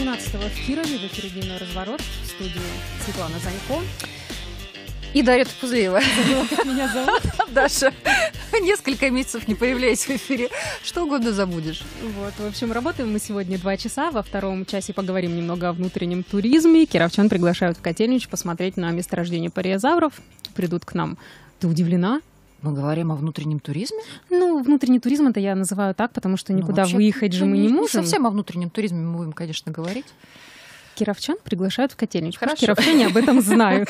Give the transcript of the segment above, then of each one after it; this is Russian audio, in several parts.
12-го в Кирове, в эфире «Дневной разворот», в студии Светлана Занько. И Дарья Топузлеева. Как меня зовут? Даша, несколько месяцев не появляясь в эфире. Что угодно забудешь. Вот, в общем, работаем мы сегодня 2 часа. Во втором часе поговорим немного о внутреннем туризме. Кировчан приглашают в Котельнич посмотреть на месторождение париозавров. Придут к нам. Ты удивлена? Мы говорим о внутреннем туризме? Ну, внутренний туризм это я называю так, потому что никуда выехать же мы не можем. Не совсем о внутреннем туризме мы будем, конечно, говорить. Кировчан приглашают в Котельнич. Хорошо. Кировчане об этом знают.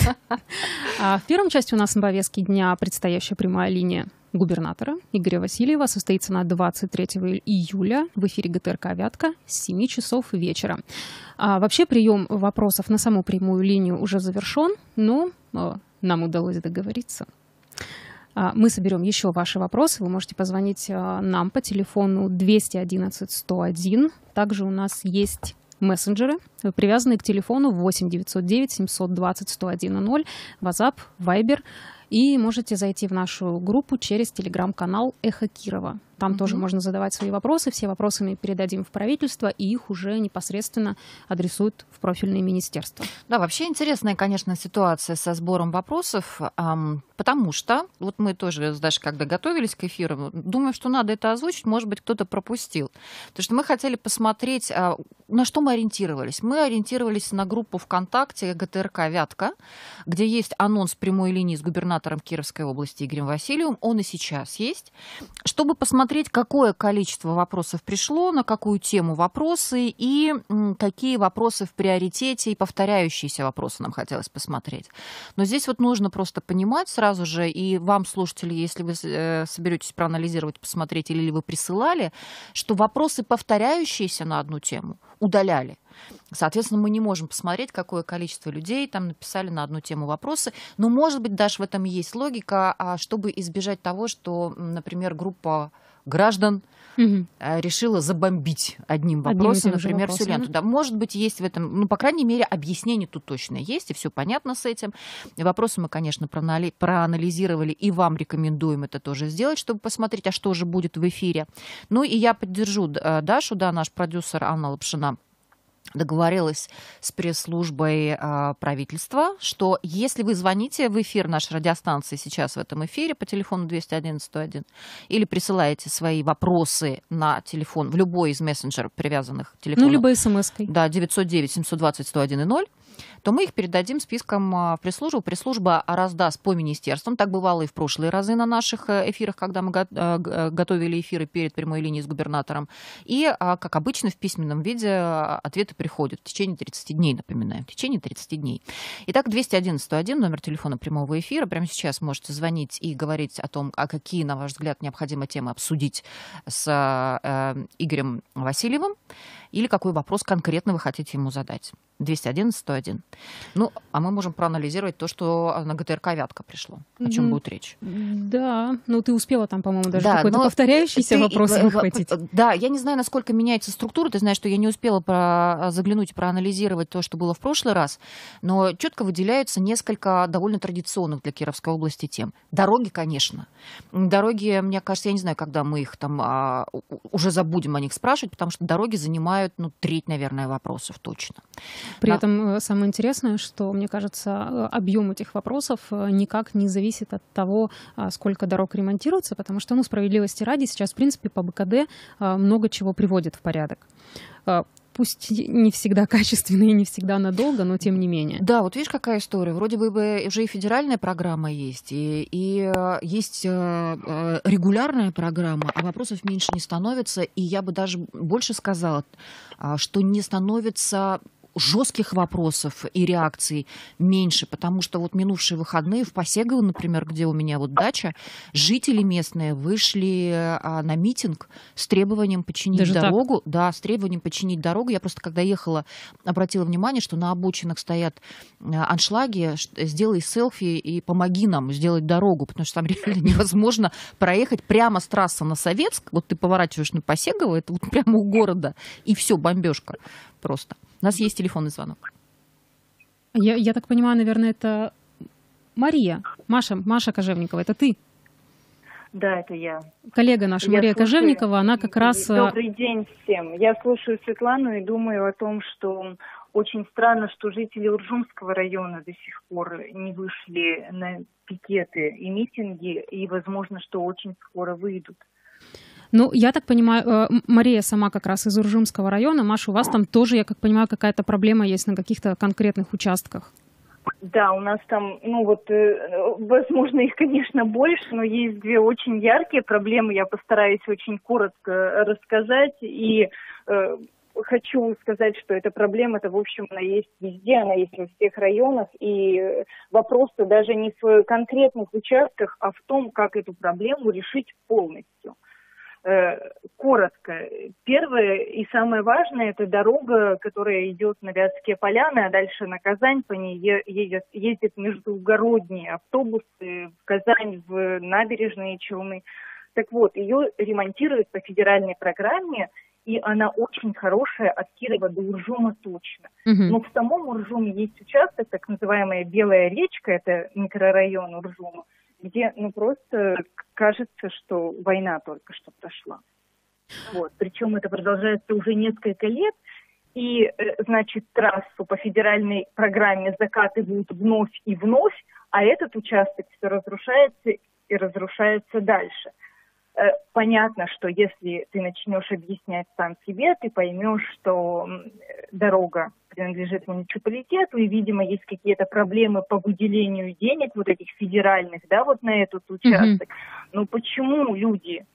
В первом части у нас на повестке дня предстоящая прямая линия губернатора Игоря Васильева. Состоится она 23 июля в эфире ГТРК «Вятка» с 7 часов вечера. Вообще прием вопросов на саму прямую линию уже завершен, но нам удалось договориться. Мы соберем еще ваши вопросы. Вы можете позвонить нам по телефону 211 101. Также у нас есть мессенджеры, привязанные к телефону 8 909 720 101 WhatsApp, Viber. И можете зайти в нашу группу через телеграм-канал «Эхо Кирова». Там тоже можно задавать свои вопросы. Все вопросы мы передадим в правительство, и их уже непосредственно адресуют в профильные министерства. Да, вообще интересная, конечно, ситуация со сбором вопросов, потому что вот мы тоже с Дашей, когда готовились к эфиру, думаю, что надо это озвучить, может быть, кто-то пропустил. Потому что мы хотели посмотреть, на что мы ориентировались. Мы ориентировались на группу ВКонтакте ГТРК «Вятка», где есть анонс прямой линии с губернатором Кировской области Игорем Васильевым. Он и сейчас есть. Чтобы посмотреть, какое количество вопросов пришло, на какую тему вопросы и какие вопросы в приоритете и повторяющиеся вопросы нам хотелось посмотреть. Но здесь вот нужно просто понимать сразу же, и вам, слушатели, если вы соберетесь проанализировать, посмотреть или вы присылали, что вопросы, повторяющиеся на одну тему, удаляли. Соответственно, мы не можем посмотреть, какое количество людей там написали на одну тему вопросы. Но, может быть, даже в этом есть логика, чтобы избежать того, что, например, группа граждан решила забомбить одним вопросом, например, всю ленту. Да, может быть, есть в этом, ну, по крайней мере, объяснение тут точно есть, и все понятно с этим. Вопросы мы, конечно, проанализировали, и вам рекомендуем это тоже сделать, чтобы посмотреть, а что же будет в эфире. Ну, и я поддержу Дашу, да, наш продюсер Анна Лапшина договорилась с пресс-службой правительства, что если вы звоните в эфир нашей радиостанции сейчас в этом эфире по телефону 211 101 или присылаете свои вопросы на телефон, в любой из мессенджеров, привязанных к телефону, ну, либо смс-кой. Да, 909 720 101 0, то мы их передадим списком в пресс-службу. Пресс-служба раздаст по министерствам. Так бывало и в прошлые разы на наших эфирах, когда мы готовили эфиры перед прямой линией с губернатором. И, как обычно, в письменном виде ответы приходят в течение 30 дней, напоминаю, в течение 30 дней. Итак, 211 101, номер телефона прямого эфира. Прямо сейчас можете звонить и говорить о том, какие, на ваш взгляд, необходимо темы обсудить с Игорем Васильевым, или какой вопрос конкретно вы хотите ему задать. 211 101. Ну, а мы можем проанализировать то, что на ГТРК «Вятка» пришло. О чем будет речь? Да, ну ты успела там, по-моему, даже какой-то повторяющийся вопрос выхватить. Да, я не знаю, насколько меняется структура. Ты знаешь, что я не успела заглянуть и проанализировать то, что было в прошлый раз, но четко выделяются несколько довольно традиционных для Кировской области тем. Дороги, конечно. Дороги, мне кажется, я не знаю, когда мы их там уже забудем о них спрашивать, потому что дороги занимают, треть, наверное, вопросов точно. При этом самое интересное, что, мне кажется, объем этих вопросов никак не зависит от того, сколько дорог ремонтируется, потому что, справедливости ради, сейчас, в принципе, по БКД много чего приводит в порядок. Пусть не всегда качественно и не всегда надолго, но тем не менее. Да, вот видишь, какая история. Вроде бы уже и федеральная программа есть, и есть регулярная программа, а вопросов меньше не становится. И я бы даже больше сказала, что не становится жестких вопросов и реакций меньше, потому что вот минувшие выходные в Посегово, например, где у меня вот дача, жители местные вышли на митинг с требованием починить даже дорогу. Так? Да, с требованием починить дорогу. Я просто, когда ехала, обратила внимание, что на обочинах стоят аншлаги, сделай селфи и помоги нам сделать дорогу, потому что там реально невозможно проехать прямо с трассы на Советск. Вот ты поворачиваешь на Посегово, это вот прямо у города, и все, бомбежка просто. У нас есть телефонный звонок. Я так понимаю, наверное, это Мария. Маша Кожевникова, это ты? Да, это я. Коллега наша Я Мария слушаю. Кожевникова, она как раз... Добрый день всем. Я слушаю Светлану и думаю о том, что очень странно, что жители Уржумского района до сих пор не вышли на пикеты и митинги, и возможно, что очень скоро выйдут. Ну, я так понимаю, Мария сама как раз из Уржумского района. Маша, у вас там тоже, я как понимаю, какая-то проблема есть на каких-то конкретных участках. Да, у нас там, возможно, их, конечно, больше, но есть две очень яркие проблемы. Я постараюсь очень коротко рассказать. И хочу сказать, что эта проблема-то, в общем, она есть везде, она есть во всех районах. И вопрос-то даже не в конкретных участках, а в том, как эту проблему решить полностью. Коротко. Первое и самое важное – это дорога, которая идет на Вятские поляны, а дальше на Казань. По ней ездят междугородние автобусы в Казань, в набережные Челны. Так вот, ее ремонтируют по федеральной программе, и она очень хорошая от Кирова до Уржума точно. Но в самом Уржуме есть участок, так называемая Белая речка, это микрорайон Уржума, где, просто кажется, что война только что прошла. Вот. Причем это продолжается уже несколько лет, и, значит, трассу по федеральной программе закатывают вновь и вновь, а этот участок все разрушается и разрушается дальше. Понятно, что если ты начнешь объяснять сам себе, ты поймешь, что дорога принадлежит муниципалитету, и, видимо, есть какие-то проблемы по выделению денег вот этих федеральных, да, вот на этот участок. Но почему люди...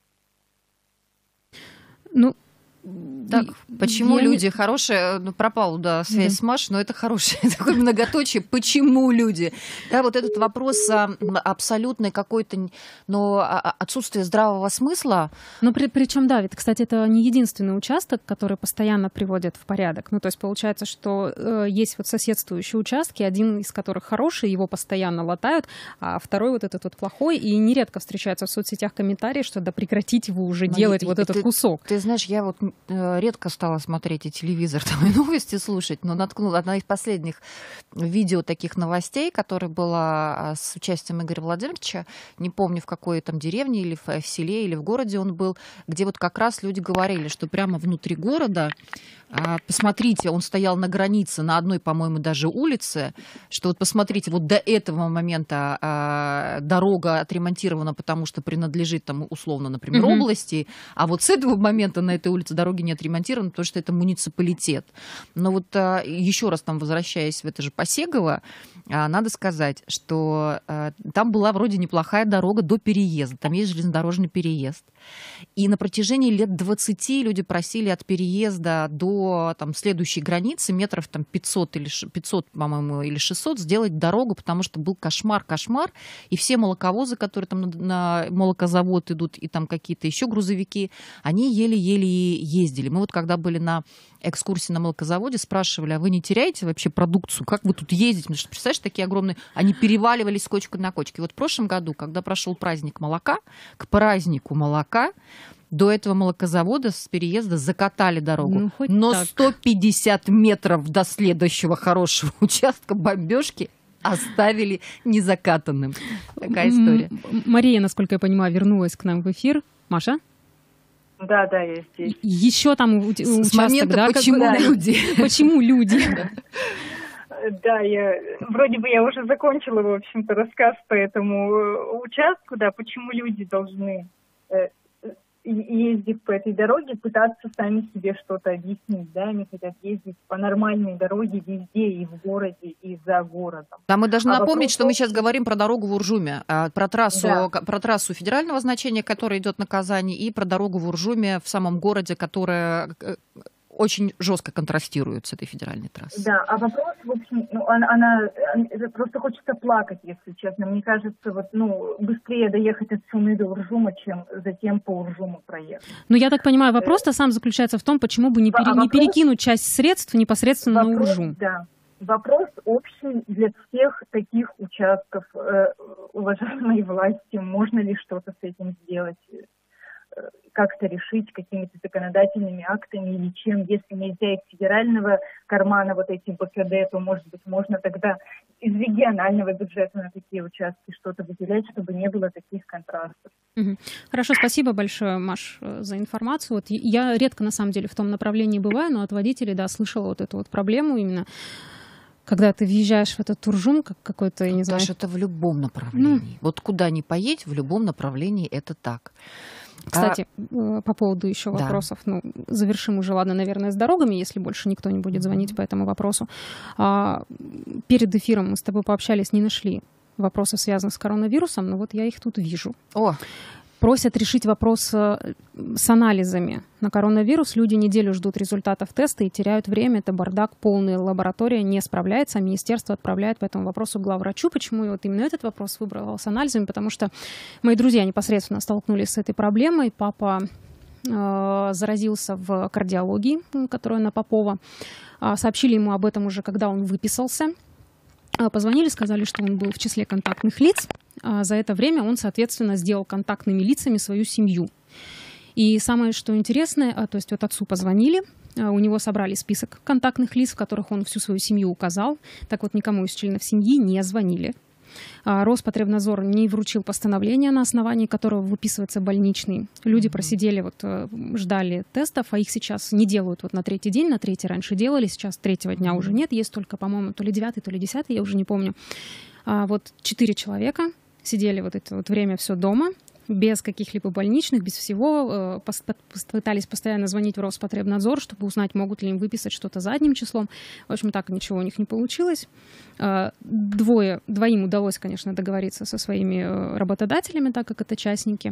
Так, почему люди хорошие, пропала, связь с Машей, но это хорошее такое многоточие, почему люди? Да, вот этот вопрос абсолютной какой-то, отсутствие здравого смысла. Причем, да, ведь, кстати, это не единственный участок, который постоянно приводят в порядок. То есть получается, что есть вот соседствующие участки, один из которых хороший, его постоянно латают, а второй вот этот вот плохой, и нередко встречаются в соцсетях комментарии, что да прекратите вы уже делать вот этот кусок. Ты знаешь, я вот редко стала смотреть и телевизор, там, и новости слушать, но наткнула одна из последних видео таких новостей, которая была с участием Игоря Владимировича, не помню, в какой там деревне или в селе, или в городе он был, где вот как раз люди говорили, что прямо внутри города, посмотрите, он стоял на границе, на одной, по-моему, даже улице, что вот посмотрите, вот до этого момента дорога отремонтирована, потому что принадлежит там, условно, например, области, а вот с этого момента на этой улице дороги не отремонтированы, потому что это муниципалитет. Но вот еще раз там возвращаясь в это же Посегово, надо сказать, что там была вроде неплохая дорога до переезда, там есть железнодорожный переезд. И на протяжении лет 20 люди просили от переезда до там, следующей границы метров там, 500, или 500, по-моему, или 600 сделать дорогу, потому что был кошмар, и все молоковозы, которые там на молокозавод идут, и там какие-то еще грузовики, они еле-еле ездили. Мы вот когда были на экскурсии на молокозаводе, спрашивали, а вы не теряете вообще продукцию? Как вы тут ездите? Потому что, представляешь, такие огромные, они переваливались с кочки на кочки. Вот в прошлом году, когда прошел праздник молока, к празднику молока до этого молокозавода с переезда закатали дорогу. Но так. 150 метров до следующего хорошего участка бомбежки оставили незакатанным. Такая история. Мария, насколько я понимаю, вернулась к нам в эфир. Маша? Да, я здесь. Еще там участок, с момента, да? Почему люди? Почему люди? Да, вроде бы я уже закончила, в общем-то, рассказ по этому участку, да, почему люди должны ездить по этой дороге, пытаться сами себе что-то объяснить, да, они хотят ездить по нормальной дороге везде, и в городе, и за городом. Да, мы должны напомнить, что мы сейчас говорим про дорогу в Уржуме, про трассу федерального значения, которая идет на Казани, и про дорогу в Уржуме в самом городе, которая очень жестко контрастирует с этой федеральной трассой. Да, а вопрос, в общем, она просто хочется плакать, если честно. Мне кажется, быстрее доехать от Сумы до Уржума, чем затем по Уржуму проехать. Я так понимаю, вопрос-то сам заключается в том, почему бы не перекинуть часть средств непосредственно на Уржум. Да. Вопрос общий для всех таких участков. Уважаемые власти, можно ли что-то с этим сделать? как-то решить какими-то законодательными актами или чем. Если нельзя из федерального кармана вот эти БКД, то, может быть, можно тогда из регионального бюджета на такие участки что-то выделять, чтобы не было таких контрастов. Хорошо, спасибо большое, Маш, за информацию. Вот я редко, на самом деле, в том направлении бываю, но от водителей, да, слышала вот эту вот проблему именно, когда ты въезжаешь в этот Туржум, как какой-то, я не знаю... Даже это в любом направлении. Вот куда ни поедь, в любом направлении это так. Кстати, по поводу еще вопросов, ну, завершим уже, ладно, наверное, с дорогами, если больше никто не будет звонить по этому вопросу. Перед эфиром мы с тобой пообщались, не нашли вопросов, связанных с коронавирусом, но вот я их тут вижу. Просят решить вопрос с анализами на коронавирус. Люди неделю ждут результатов теста и теряют время. Это бардак полный. Лаборатория не справляется, а министерство отправляет по этому вопросу главврачу. Почему я вот именно этот вопрос выбрала с анализами? Потому что мои друзья непосредственно столкнулись с этой проблемой. Папа заразился в кардиологии, которая на Попова. Сообщили ему об этом уже, когда он выписался. Позвонили, сказали, что он был в числе контактных лиц. За это время он, соответственно, сделал контактными лицами свою семью. И самое, что интересное, то есть вот отцу позвонили, у него собрали список контактных лиц, в которых он всю свою семью указал. Так вот, никому из членов семьи не звонили. Роспотребнадзор не вручил постановление, на основании которого выписывается больничный. Люди просидели, вот, ждали тестов, а их сейчас не делают вот на третий день, на третий раньше делали, сейчас третьего дня уже нет, есть только, по-моему, то ли 9-й, то ли 10-й, я уже не помню. Вот 4 человека сидели вот это вот время все дома, без каких-либо больничных, без всего. Пытались постоянно звонить в Роспотребнадзор, чтобы узнать, могут ли им выписать что-то задним числом. В общем, так ничего у них не получилось. Двоим удалось, конечно, договориться со своими работодателями, так как это частники.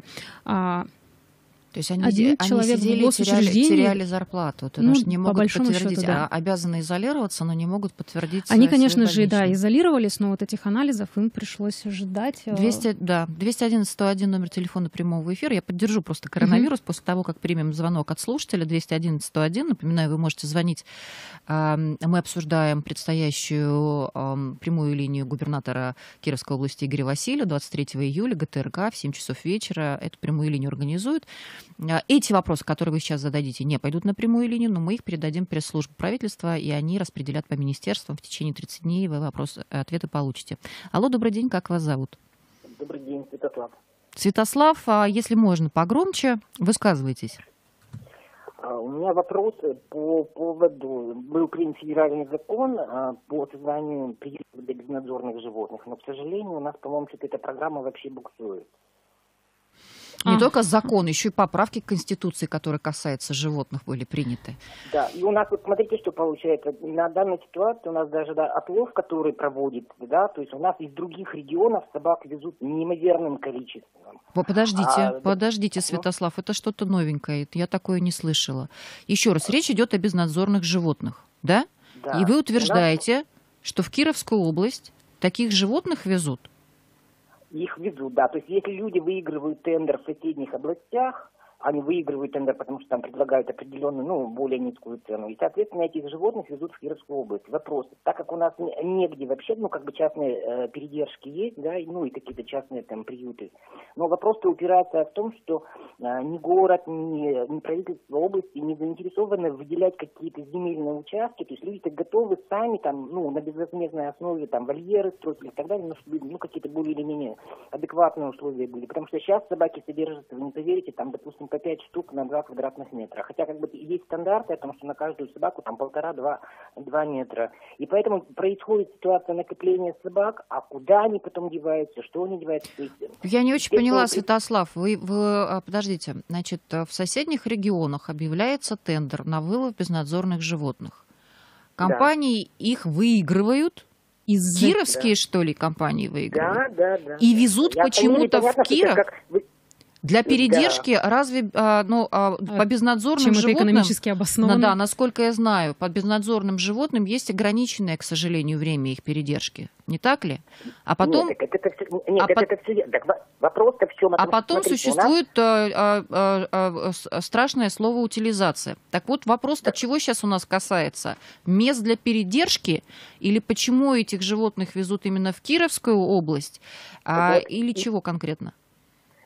То есть они сидели и теряли зарплату. Потому что не могут подтвердить, счету, да. Обязаны изолироваться, но не могут подтвердить. Они, конечно же, да, изолировались, но вот этих анализов им пришлось ждать. 211-101 номер телефона прямого эфира. Я поддержу просто коронавирус после того, как примем звонок от слушателя. 211-101. Напоминаю, вы можете звонить. Мы обсуждаем предстоящую прямую линию губернатора Кировской области Игоря Васильева 23 июля, ГТРК в 7 часов вечера. Эту прямую линию организуют. Эти вопросы, которые вы сейчас зададите, не пойдут на прямую линию, но мы их передадим в пресс-службу правительства, и они распределят по министерствам в течение 30 дней. Вы ответы получите. Алло, добрый день, как вас зовут? Добрый день, Святослав. Святослав, если можно, погромче, высказывайтесь. У меня вопрос по поводу... Был принят федеральный закон по созданию приютов для безнадзорных животных, но, к сожалению, у нас, по-моему, эта программа вообще буксует. Не только закон, еще и поправки к Конституции, которые касаются животных, были приняты. Да, и у нас, вот смотрите, что получается. На данной ситуации у нас даже отлов, который проводит, да, то есть у нас из других регионов собак везут неимоверным количеством. Подождите, Святослав, это что-то новенькое, я такое не слышала. Еще раз, речь идет о безнадзорных животных, да? Да. И вы утверждаете, что в Кировскую область таких животных везут? Их везут, да. То есть если люди выигрывают тендер в соседних областях, они выигрывают тендер, потому что там предлагают определенную, более низкую цену. И, соответственно, этих животных везут в Кировскую область. Вопрос, так как у нас негде вообще, частные передержки есть, да, и какие-то частные там приюты. Но вопрос-то упирается в том, что ни город, ни правительство области не заинтересованы выделять какие-то земельные участки. То есть люди-то готовы сами там, на безвозмездной основе там вольеры строить и так далее, но чтобы какие-то более или менее адекватные условия были. Потому что сейчас собаки содержатся, вы не поверите, там, допустим, по 5 штук на 2 квадратных метра. Хотя есть стандарты о том, что на каждую собаку там 1,5-2 метра. И поэтому происходит ситуация накопления собак, а куда они потом деваются, что они деваются. Я не очень поняла, Святослав. Вы подождите, значит, в соседних регионах объявляется тендер на вылов безнадзорных животных. Компании их выигрывают. Кировские, что ли, компании выигрывают? Да. И везут почему-то в Киров. Для передержки разве по безнадзорным чем животным... это экономически обосновано? Да, насколько я знаю, по безнадзорным животным есть ограниченное, к сожалению, время их передержки. Не так ли? А потом... Вопрос-то в чем? А потом существует страшное слово «утилизация». Так вот, вопрос-то чего сейчас у нас касается? Мест для передержки или почему этих животных везут именно в Кировскую область? Или чего конкретно?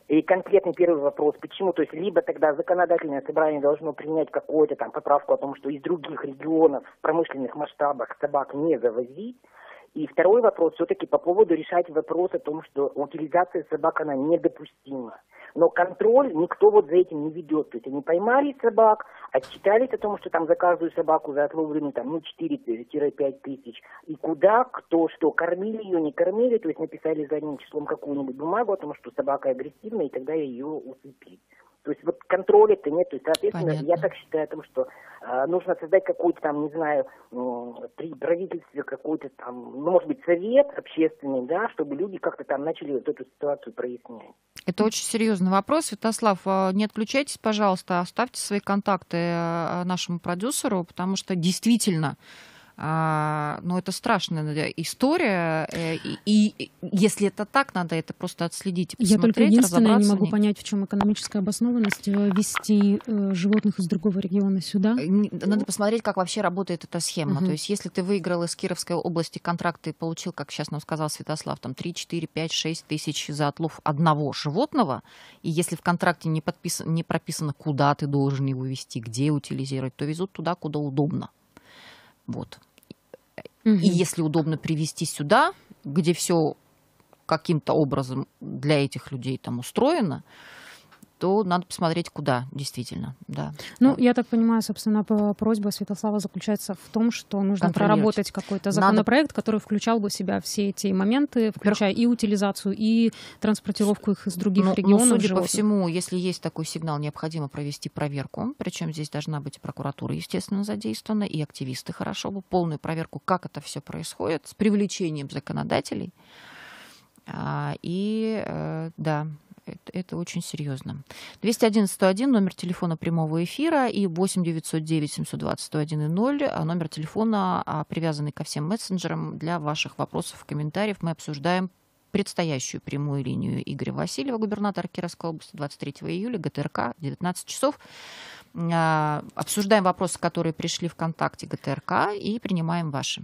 И конкретный первый вопрос, почему? То есть либо тогда законодательное собрание должно принять какую-то там поправку о том, что из других регионов в промышленных масштабах собак не завозить. И второй вопрос все-таки по поводу решать вопрос о том, что утилизация собак, она недопустима. Но контроль никто вот за этим не ведет. То есть они поймали собак, отчитались о том, что там за каждую собаку за отловленные там, 4-5 тысяч. И куда, кто, что, кормили ее, не кормили. То есть написали задним числом какую-нибудь бумагу о том, что собака агрессивная, и тогда ее усыпили. То есть вот контроля-то нет. То есть, соответственно, Понятно. я так считаю о том, что нужно создать какой-то там, не знаю, при правительстве какой-то там, ну, может быть, совет общественный, да, чтобы люди как-то там начали вот эту ситуацию прояснять. Это очень серьезный вопрос. Святослав, не отключайтесь, пожалуйста, оставьте свои контакты нашему продюсеру, потому что действительно, ну, это страшная история, и если это так, надо это просто отследить и посмотреть, Я только единственное не могу в ней. понять, в чем экономическая обоснованность ввести животных из другого региона сюда. Надо посмотреть, как вообще работает эта схема. Мгм. То есть, если ты выиграл из Кировской области контракт и получил, как сейчас нам сказал Святослав, там 3, 4, 5, 6 тысяч за отлов одного животного, и если в контракте не прописано, куда ты должен его везти, где утилизировать, то везут туда, куда удобно. Вот. Мгм. И если удобно привезти сюда, где все каким-то образом для этих людей там устроено, то надо посмотреть, куда действительно. Да. Ну, я так понимаю, собственно, просьба Святослава заключается в том, что нужно Контролировать. проработать какой-то законопроект, который включал бы в себя все эти моменты, включая и утилизацию, и транспортировку их из других регионов. Судя по животных. всему, если есть такой сигнал, необходимо провести проверку. Причем здесь должна быть и прокуратура, естественно, задействована, и активисты хорошо бы. Полную проверку, как это все происходит, с привлечением законодателей. Да, это очень серьезно. 211-101, номер телефона прямого эфира, и 8-909-720-101-0, номер телефона, привязанный ко всем мессенджерам для ваших вопросов и комментариев. Мы обсуждаем предстоящую прямую линию Игоря Васильева, губернатора Кировской области, 23 июля, ГТРК, 19 часов. Обсуждаем вопросы, которые пришли ВКонтакте ГТРК, и принимаем ваши.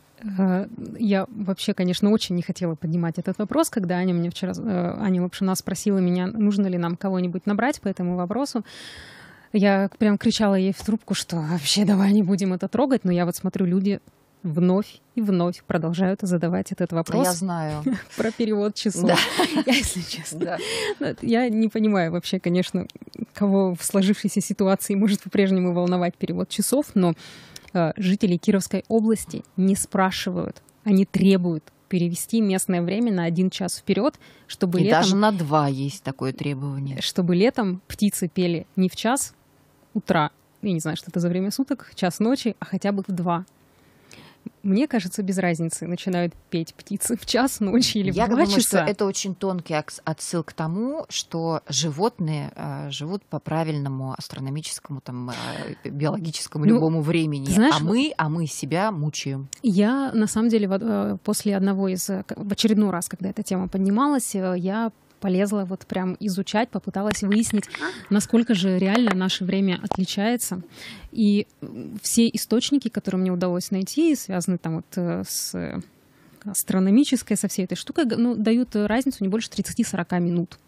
Я вообще, конечно, очень не хотела поднимать этот вопрос, когда Аня мне вчера, Аня, в общем, нас спросила меня, нужно ли нам кого-нибудь набрать по этому вопросу. Я прям кричала ей в трубку, что вообще давай не будем это трогать, но я вот смотрю, люди вновь и вновь продолжают задавать этот вопрос. Я знаю. Про перевод часов. Да. Я, если честно, я не понимаю вообще, конечно, кого в сложившейся ситуации может по-прежнему волновать перевод часов, но жители Кировской области не спрашивают, они требуют перевести местное время на 1 час вперед, чтобы и летом... даже на 2 есть такое требование. Чтобы летом птицы пели не в час утра, я не знаю, что это за время суток, час ночи, а хотя бы в 2. Мне кажется, без разницы, начинают петь птицы в час ночи или в 2 часа. Я думаю, что это очень тонкий отсыл к тому, что животные живут по правильному астрономическому, там, биологическому любому времени, знаешь, а мы себя мучаем. Я, на самом деле, после одного из... В очередной раз, когда эта тема поднималась, я полезла вот прям изучать, попыталась выяснить, насколько же реально наше время отличается. И все источники, которые мне удалось найти, связаны там вот с астрономической, со всей этой штукой, ну, дают разницу не больше 30-40 минут.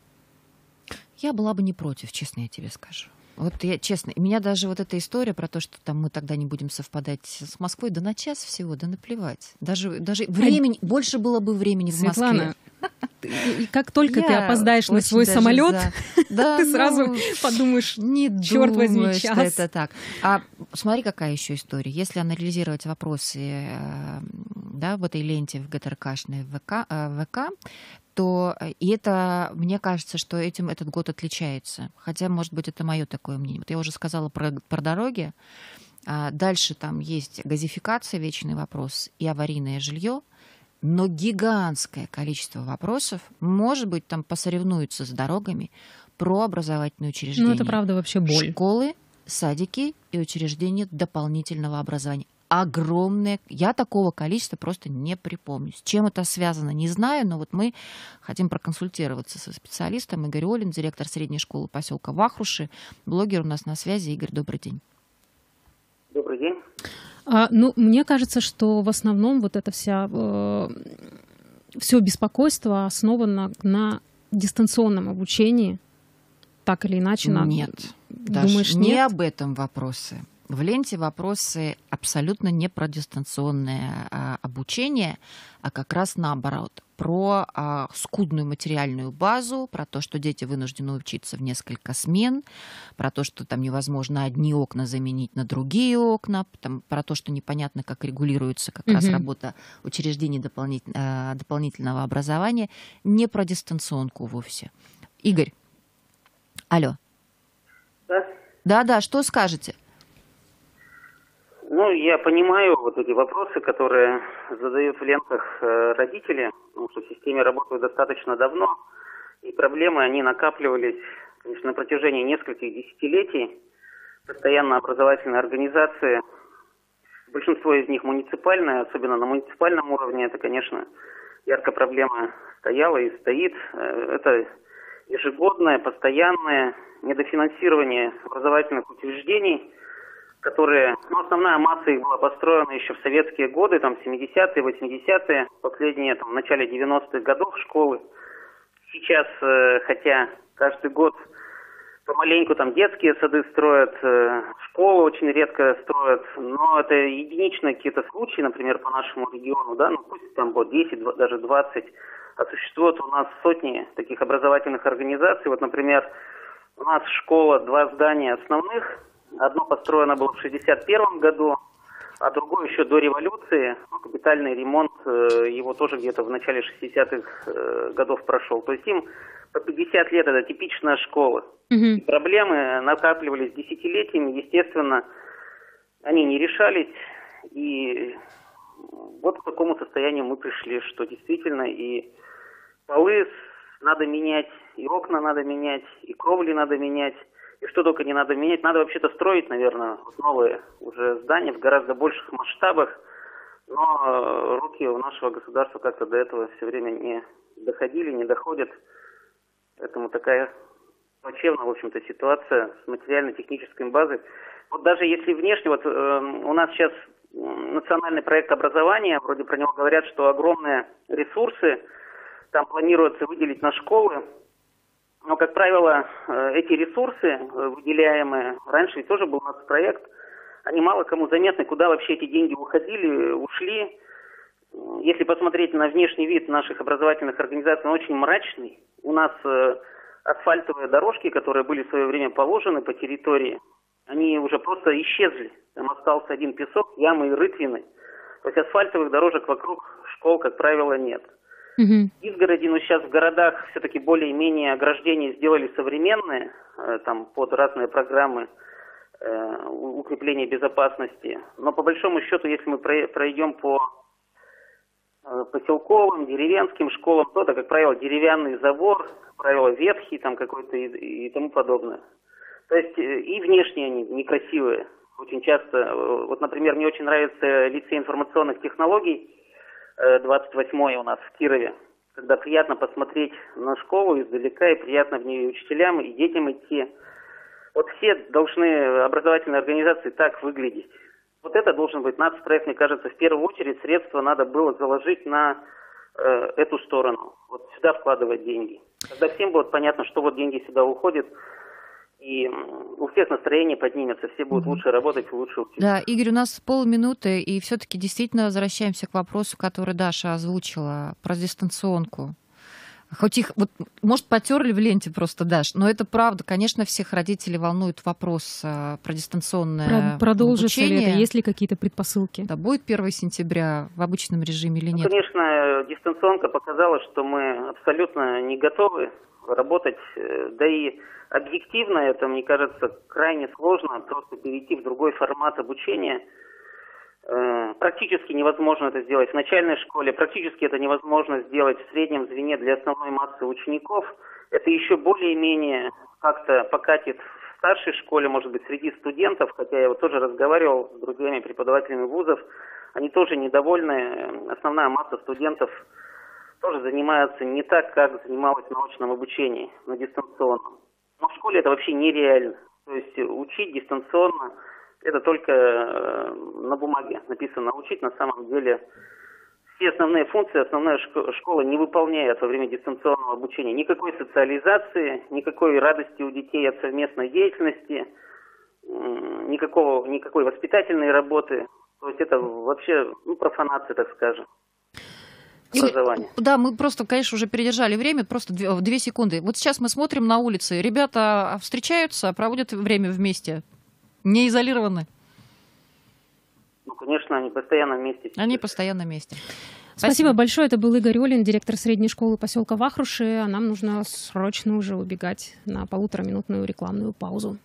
Я была бы не против, честно я тебе скажу. Вот я, честно, меня даже вот эта история про то, что там мы тогда не будем совпадать с Москвой, да на час всего, да наплевать. Даже времени, больше было бы времени в Москве. Светлана, и как только ты опоздаешь на свой самолет, ты сразу подумаешь, черт возьми, час. Что это так. А смотри, какая еще история. Если анализировать вопросы, да, в этой ленте в ГТРКшной ВК, то и это, мне кажется, что этим этот год отличается. Хотя, может быть, это мое такое мнение. Вот я уже сказала про дороги. Дальше там есть газификация, вечный вопрос, и аварийное жилье. Но гигантское количество вопросов, может быть, там посоревнуются с дорогами, про образовательные учреждения. Ну, это правда вообще боль. Школы, садики и учреждения дополнительного образования. Огромное. Я такого количества просто не припомню. С чем это связано, не знаю, но вот мы хотим проконсультироваться со специалистом. Игорь Олин, директор средней школы поселка Вахруши. Блогер у нас на связи. Игорь, добрый день. Добрый день. Ну, мне кажется, что в основном вот это все беспокойство основано на дистанционном обучении? Так или иначе? Нет. Думаешь, не нет? об этом вопросы. В ленте вопросы абсолютно не про дистанционное обучение, а как раз наоборот, про скудную материальную базу, про то, что дети вынуждены учиться в несколько смен, про то, что там невозможно одни окна заменить на другие окна, про то, что непонятно, как регулируется как раз работа учреждений дополнительного образования, не про дистанционку вовсе. Игорь, алло. Да, что скажете? Ну, я понимаю вот эти вопросы, которые задают в лентах родители, потому что в системе работают достаточно давно, и проблемы, они накапливались, конечно, на протяжении нескольких десятилетий. Постоянно образовательные организации, большинство из них муниципальные, особенно на муниципальном уровне, это, конечно, ярко проблема стояла и стоит. Это ежегодное, постоянное недофинансирование образовательных учреждений, которые, основная масса их была построена еще в советские годы, там 70-е, 80-е, последние, в начале 90-х годов школы. Сейчас, хотя каждый год помаленьку детские сады строят, школы очень редко строят, но это единичные какие-то случаи, например, по нашему региону, пусть там будет 10, даже 20, а существует у нас сотни таких образовательных организаций. Вот, например, у нас школа, 2 здания основных. Одно построено было в 1961 году, а другое еще до революции. Капитальный ремонт его тоже где-то в начале 60-х годов прошел. То есть им по 50 лет, это типичная школа. И проблемы накапливались десятилетиями, естественно, они не решались. И вот к такому состоянию мы пришли, что действительно и полы надо менять, и окна надо менять, и кровли надо менять. И что только не надо менять. Надо вообще-то строить, наверное, новые уже здания в гораздо больших масштабах. Но руки у нашего государства как-то до этого все время не доходили, не доходят. Поэтому такая плачевная, в общем-то, ситуация с материально-технической базой. Вот даже если внешне, у нас сейчас национальный проект образования, вроде про него говорят, что огромные ресурсы там планируется выделить на школы. Но, как правило, эти ресурсы, выделяемые, раньше ведь тоже был нацпроект, они мало кому заметны, куда вообще эти деньги уходили, ушли. Если посмотреть на внешний вид наших образовательных организаций, он очень мрачный. У нас асфальтовые дорожки, которые были в свое время положены по территории, они уже просто исчезли. Там остался один песок, ямы и рытвины. То есть асфальтовых дорожек вокруг школ, как правило, нет. Изгороди, сейчас в городах все-таки более-менее ограждения сделали современные, там под разные программы укрепления безопасности. Но по большому счету, если мы пройдем по поселковым, деревенским школам, то это, как правило, деревянный забор, как правило, ветхий там какой-то и тому подобное. То есть и внешне они некрасивые. Очень часто, вот, например, мне очень нравится лицей информационных технологий, 28-й у нас в Кирове, когда приятно посмотреть на школу издалека, и приятно в нее учителям, и детям идти. Вот все должны, образовательные организации, так выглядеть. Вот это должен быть нацпроект, мне кажется, в первую очередь средства надо было заложить на эту сторону, вот сюда вкладывать деньги. Тогда всем будет понятно, что вот деньги сюда уходят, и у всех настроение поднимется, все будут лучше работать, лучше учиться. Да, Игорь, у нас полминуты, и все-таки действительно возвращаемся к вопросу, который Даша озвучила, про дистанционку. Хоть их, может, потерли в ленте просто, Даш, но это правда. Конечно, всех родителей волнует вопрос про дистанционное Продолжится обучение. ли это? Есть ли какие-то предпосылки? Да, будет 1 сентября в обычном режиме или нет? Конечно, дистанционка показала, что мы абсолютно не готовы работать, да и объективно это, мне кажется, крайне сложно просто перейти в другой формат обучения. Практически невозможно это сделать в начальной школе, практически это невозможно сделать в среднем звене для основной массы учеников. Это еще более-менее как-то покатит в старшей школе, может быть, среди студентов, хотя я тоже разговаривал с друзьями, преподавателями вузов, они тоже недовольны. Основная масса студентов тоже занимается не так, как занималась в научном обучении, на дистанционном. Но в школе это вообще нереально. То есть учить дистанционно это только на бумаге написано учить, на самом деле все основные функции основная школа не выполняет во время дистанционного обучения. Никакой социализации, никакой радости у детей от совместной деятельности, никакой воспитательной работы. То есть это вообще профанация, так скажем. Образование. Да, мы просто, конечно, уже передержали время, просто 2 секунды. Вот сейчас мы смотрим на улице, ребята встречаются, проводят время вместе, не изолированы. Ну, конечно, они постоянно вместе. Они постоянно вместе. Спасибо большое. Это был Игорь Олин, директор средней школы поселка Вахруши. А нам нужно срочно уже убегать на 1,5-минутную рекламную паузу.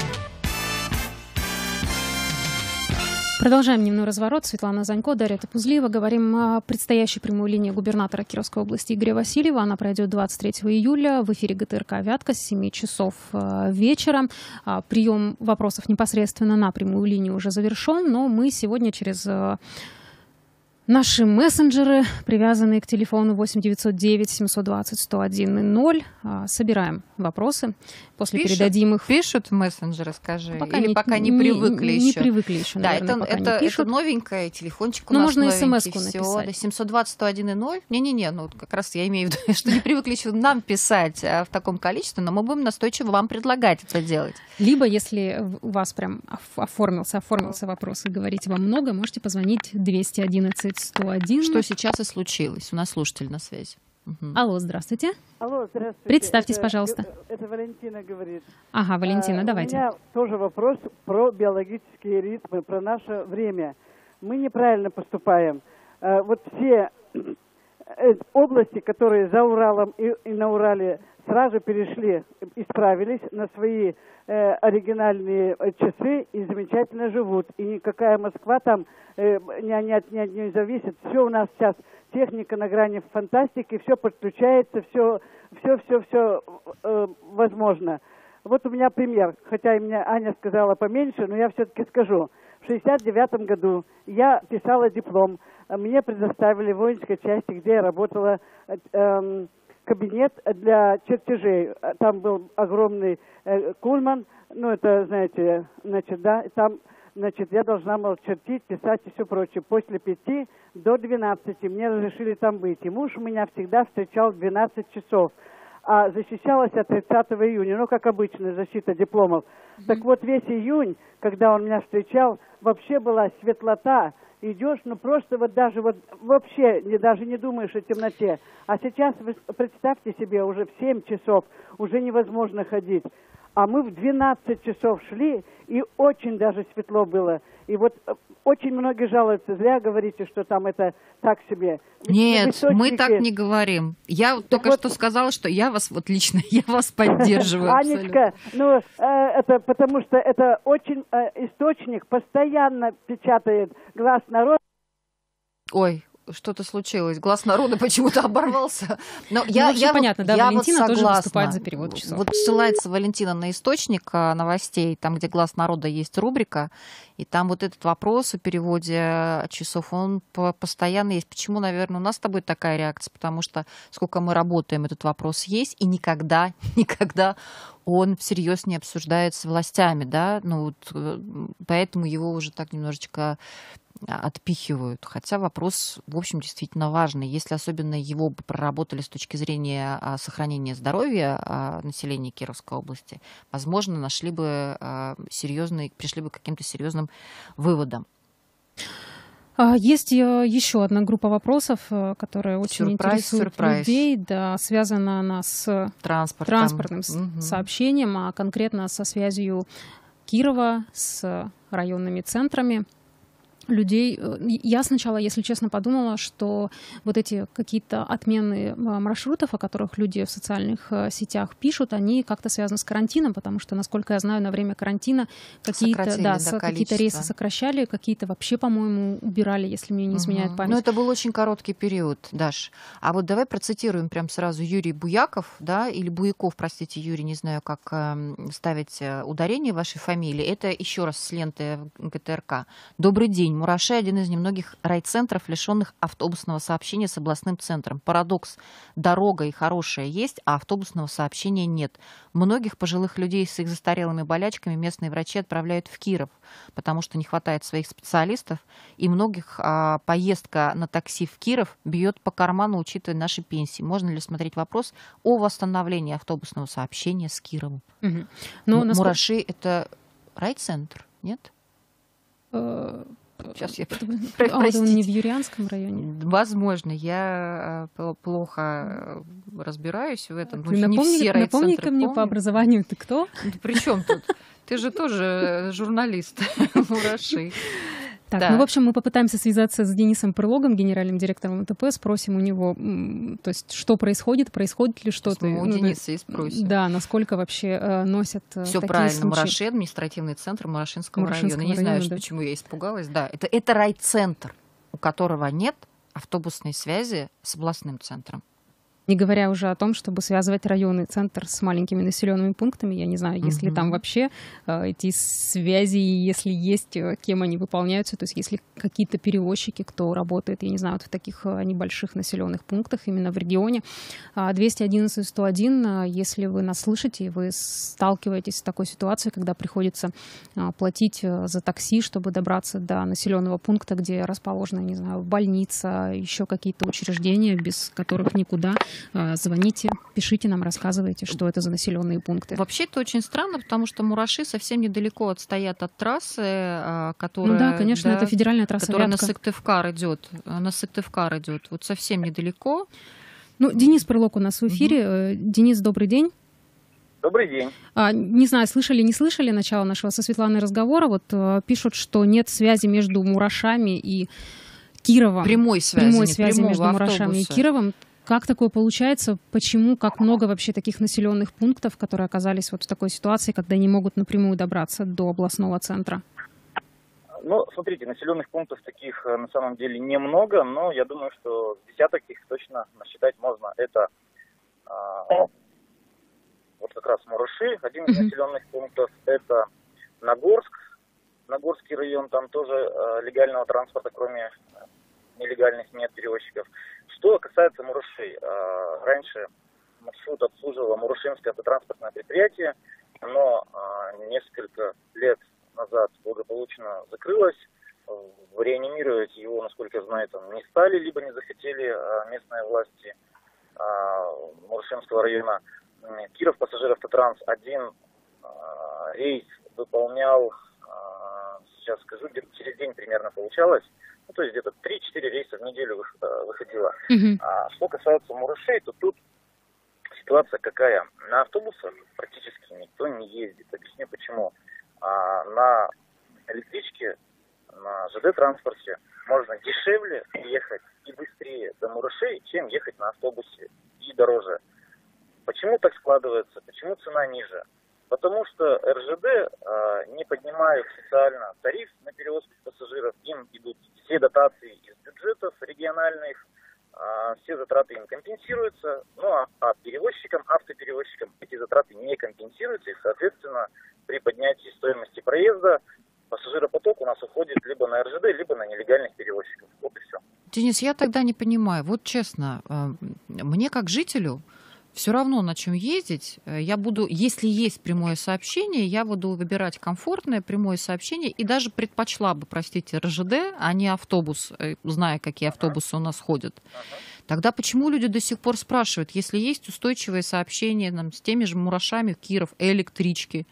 Продолжаем дневной разворот. Светлана Занько, Дарья Топузлиева. Говорим о предстоящей прямой линии губернатора Кировской области Игоря Васильева. Она пройдет 23 июля в эфире ГТРК «Вятка» с 7 часов вечера. Прием вопросов непосредственно на прямую линию уже завершен, но мы сегодня через наши мессенджеры, привязанные к телефону 8 909 720 101 0, собираем вопросы. После передадим их. Пишут в мессенджеры, скажи? Пока или пока не привыкли еще? Не привыкли еще, наверное, да, пока не пишут. Это новенькое, телефончик у но нас можно новенький. смс-ку написать. 720 101 0. Не-не-не, ну как раз я имею в виду, что не привыкли еще нам писать в таком количестве, но мы будем настойчиво вам предлагать это делать. Либо, если у вас прям оформился вопрос и говорите вам много, можете позвонить 211 101. Что сейчас и случилось. У нас слушатель на связи. Угу. Алло, здравствуйте. Алло, здравствуйте. Представьтесь, пожалуйста. Это Валентина говорит. Ага, Валентина, давайте. У меня тоже вопрос про биологические ритмы, про наше время. Мы неправильно поступаем. Вот все области, которые за Уралом и на Урале сразу перешли, исправились на свои оригинальные часы и замечательно живут. И никакая Москва там не зависит. Все у нас сейчас техника на грани фантастики, все подключается, все возможно. Вот у меня пример, хотя и мне Аня сказала поменьше, но я все-таки скажу. В 1969 году я писала диплом, мне предоставили в воинской части, где я работала, кабинет для чертежей. Там был огромный кульман, ну это, знаете, значит, да, там, значит, я должна была чертить, писать и все прочее. После 5 до 12 мне разрешили там быть. И муж у меня всегда встречал 12 часов. А защищалась я 30 июня, ну, как обычно, защита дипломов. Так вот, весь июнь, когда он меня встречал, вообще была светлота. Идешь, ну, просто вот даже вот вообще даже не думаешь о темноте. А сейчас, вы представьте себе, уже в 7 часов уже невозможно ходить. А мы в 12 часов шли, и очень даже светло было. И вот очень многие жалуются, зря говорите, что там это так себе. Нет, мы так не говорим. Я только что сказала, что я вас поддерживаю. Анечка, ну это потому что это очень источник постоянно печатает «Глаз народа». Ой, что-то случилось. Глаз народа почему-то оборвался. Но понятно, да, Валентина тоже согласна. выступает за перевод часов. Вот ссылается Валентина на источник новостей, там, где «Глаз народа» есть рубрика, и там вот этот вопрос о переводе часов, он постоянно есть. Почему, наверное, у нас с тобой такая реакция? Потому что сколько мы работаем, этот вопрос есть, и никогда он всерьез не обсуждается с властями, да, ну вот, поэтому его уже так немножечко отпихивают. Хотя вопрос, в общем, действительно важный. Если особенно его бы проработали с точки зрения сохранения здоровья населения Кировской области, возможно, пришли бы к каким-то серьезным выводам. Есть еще одна группа вопросов, которая очень интересует людей. Да, связана она с транспортным сообщением, а конкретно со связью Кирова с районными центрами. Людей. Я сначала, если честно, подумала, что вот эти какие-то отмены маршрутов, о которых люди в социальных сетях пишут, они как-то связаны с карантином, потому что, насколько я знаю, на время карантина какие-то рейсы сокращали, какие-то вообще, по-моему, убирали, если мне не изменяет память. Но это был очень короткий период, Даш. А вот давай процитируем прям сразу Юрий Буяков, да, или Буяков, простите, Юрий, не знаю, как ставить ударение в вашей фамилии. Это еще раз с ленты ГТРК. Добрый день. день. Мураши – один из немногих райцентров, лишенных автобусного сообщения с областным центром. Парадокс. Дорога и хорошая есть, а автобусного сообщения нет. Многих пожилых людей с их застарелыми болячками местные врачи отправляют в Киров, потому что не хватает своих специалистов, и многих поездка на такси в Киров бьет по карману, учитывая наши пенсии. Можно ли смотреть вопрос о восстановлении автобусного сообщения с Кировом? Угу. Но Мураши – это райцентр, нет? Сейчас я он не в Юрианском районе? Возможно, я плохо разбираюсь в этом. Напомни-ка мне по образованию, ты кто? При чем тут? Ты же тоже журналист Мураши. Так, да. Ну, в общем, мы попытаемся связаться с Денисом Пырлогом, генеральным директором МТП, спросим у него, то есть, что происходит ли что-то. У Дениса и спросим. Да, насколько вообще носят Все такие правильно, случаи. Мураши, административный центр Мурашинского района. Не знаю, да. почему я испугалась. Да, это райцентр, у которого нет автобусной связи с областным центром. Не говоря уже о том, чтобы связывать районный центр с маленькими населенными пунктами. Я не знаю, есть ли там вообще эти связи, если есть, кем они выполняются. То есть есть ли какие-то перевозчики, кто работает, я не знаю, вот в таких небольших населенных пунктах, именно в регионе. 211-101, если вы нас слышите, вы сталкиваетесь с такой ситуацией, когда приходится платить за такси, чтобы добраться до населенного пункта, где расположена, не знаю, больница, еще какие-то учреждения, без которых никуда. Звоните, пишите нам, рассказывайте, что это за населенные пункты. Вообще это очень странно, потому что Мураши совсем недалеко отстоят от трассы, которая... Ну да, конечно, это федеральная трасса которая Вятка. На Сыктывкар идет. Вот совсем недалеко. Ну, Денис Пырлог у нас в эфире. Денис, добрый день. Добрый день. Не знаю, слышали, не слышали начало нашего со Светланой разговора. Вот пишут, что нет связи между Мурашами и Кировом. Прямой связи между Мурашами и Кировом. Как такое получается? Почему? Как много вообще таких населенных пунктов, которые оказались вот в такой ситуации, когда не могут напрямую добраться до областного центра? Ну, смотрите, населенных пунктов таких на самом деле немного, но я думаю, что десяток их точно насчитать можно. Это вот как раз Мураши, один из населенных пунктов. Это Нагорский район, там тоже легального транспорта, кроме нелегальных, нет перевозчиков. Что касается Мураши, раньше маршрут обслуживало Мурашинское автотранспортное предприятие, но несколько лет назад благополучно закрылось. Реанимировать его, насколько я знаю, там не стали, либо не захотели местные власти Мурашинского района. Киров Пассажиравтотранс один рейс выполнял, сейчас скажу, где-то через день примерно получалось. Ну, то есть где-то 3-4 рейса в неделю выходило. А что касается Мурашей, то тут ситуация какая? На автобусах практически никто не ездит. Объясню почему. На электричке, на ЖД-транспорте можно дешевле ехать и быстрее до Мурашей, чем ехать на автобусе и дороже. Почему так складывается? Почему цена ниже? Потому что РЖД не поднимает официально тариф на перевозку пассажиров. Им идут все дотации из бюджетов региональных, все затраты им компенсируются. Ну а автоперевозчикам эти затраты не компенсируются. И, соответственно, при поднятии стоимости проезда пассажиропоток у нас уходит либо на РЖД, либо на нелегальных перевозчиков. Вот и все. Денис, я тогда не понимаю. Вот честно, мне как жителю все равно на чем ездить. Я буду, если есть прямое сообщение, я буду выбирать комфортное прямое сообщение и даже предпочла бы, простите, РЖД, а не автобус, зная, какие автобусы у нас ходят. Тогда почему люди до сих пор спрашивают, если есть устойчивые сообщения с теми же Мурашами, Киров, электрички?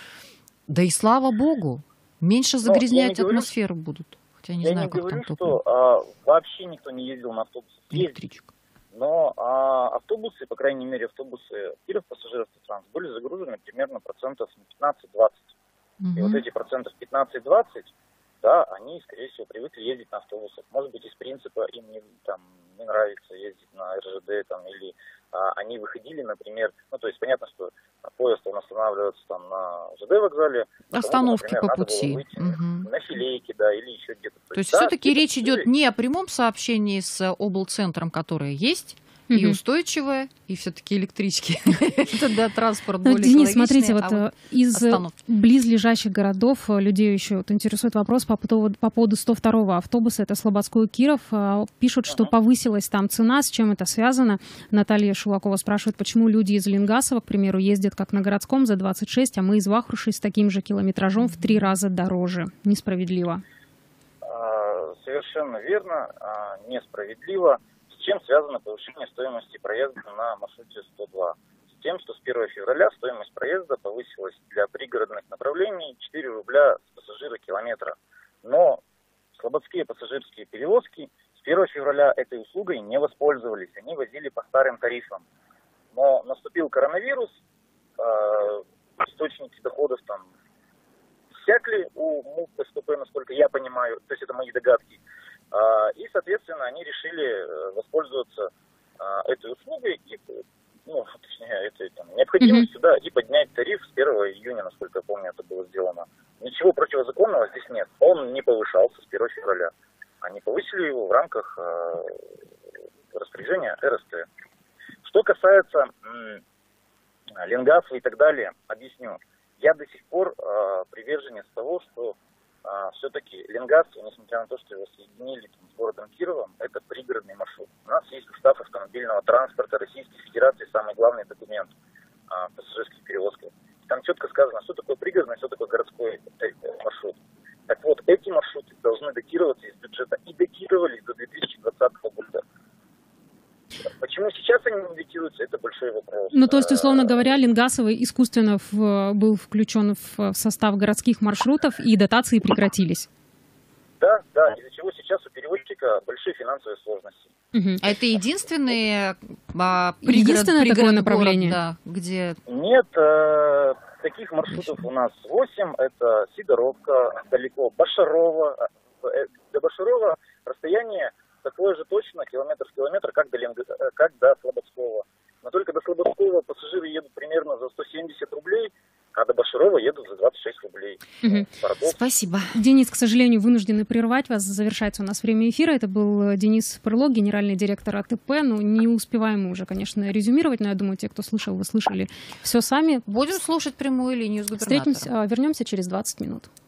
Да и слава богу, меньше загрязнять атмосферу будут. Хотя не знаю, как там топливо. Что вообще никто не ездил на автобусах. Электричка. Но автобусы, по крайней мере автобусы Киров Пассажиравтотранс были загружены примерно процентов 15-20. И вот эти процентов 15-20, да, они, скорее всего, привыкли ездить на автобусах. Может быть, из принципа им не нравится ездить на РЖД, или они выходили, например, ну, то есть понятно, что поезд он останавливается там на ЖД вокзале. Остановки по пути. Надо было выйти на Филейке, да, или еще где-то. То есть все-таки речь идет не о прямом сообщении с облцентром, которое есть, и устойчивая, и все-таки электрички. Это транспорт более экологичный. Денис, смотрите, вот из близлежащих городов людей еще интересует вопрос по поводу 102-го автобуса. Это Слободской-Киров. Пишут, что повысилась там цена. С чем это связано? Наталья Шулакова спрашивает, почему люди из Ленгасова, к примеру, ездят как на городском за 26, а мы из Вахруши с таким же километражом в 3 раза дороже. Несправедливо. Совершенно верно, несправедливо. С чем связано повышение стоимости проезда на маршруте 102? С тем, что с 1 февраля стоимость проезда повысилась для пригородных направлений 4 рубля с пассажира километра. Но слободские пассажирские перевозки с 1 февраля этой услугой не воспользовались. Они возили по старым тарифам. Но наступил коронавирус, источники доходов там иссякли у МУП СПП, насколько я понимаю, то есть это мои догадки. И, соответственно, они решили воспользоваться этой услугой, и, точнее, этой необходимостью, да, и поднять тариф с 1 июня, насколько я помню, это было сделано. Ничего противозаконного здесь нет. Он не повышался с 1 февраля. Они повысили его в рамках распоряжения РСТ. Что касается Ленгафа и так далее, объясню. Я до сих пор приверженец того, что все-таки Ленгас, несмотря на то, что его соединили с городом Кировом, это пригородный маршрут. У нас есть устав автомобильного транспорта Российской Федерации, самый главный документ пассажирских перевозков. Там четко сказано, что такое пригородный, что такое городской маршрут. Так вот, эти маршруты должны датироваться из бюджета и датировались до 2020 года. Почему сейчас они не датируются, это большой вопрос. Ну, то есть, условно говоря, Ленгасовый искусственно был включен в состав городских маршрутов, и дотации прекратились. Да, из-за чего сейчас у перевозчика большие финансовые сложности. А это единственное такое направление? Город, да, где... Нет, таких маршрутов у нас 8. Это Сидоровка, далеко, Башарова. До Башарова расстояние такое же точно, километр в километр, как до Слободского. Но только до Слободского пассажиры едут примерно за 170 рублей, а до Башарова едут за 26 рублей. Спасибо. Денис, к сожалению, вынуждены прервать вас. Завершается у нас время эфира. Это был Денис Пырло, генеральный директор АТП. Не успеваем мы уже, конечно, резюмировать, но я думаю, те, кто слышал, вы слышали все сами. Будем слушать прямую линию с губернатором. Вернемся через 20 минут.